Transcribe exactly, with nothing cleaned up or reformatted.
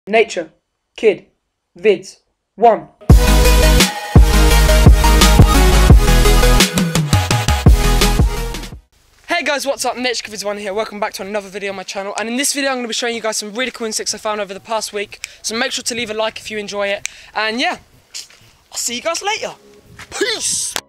Nature Kid Vids one. Hey guys, what's up? Nature Kid Vids one here. Welcome back to another video on my channel, and in this video I'm going to be showing you guys some really cool insects I found over the past week, so make sure to leave a like if you enjoy it, and yeah, I'll see you guys later. Peace!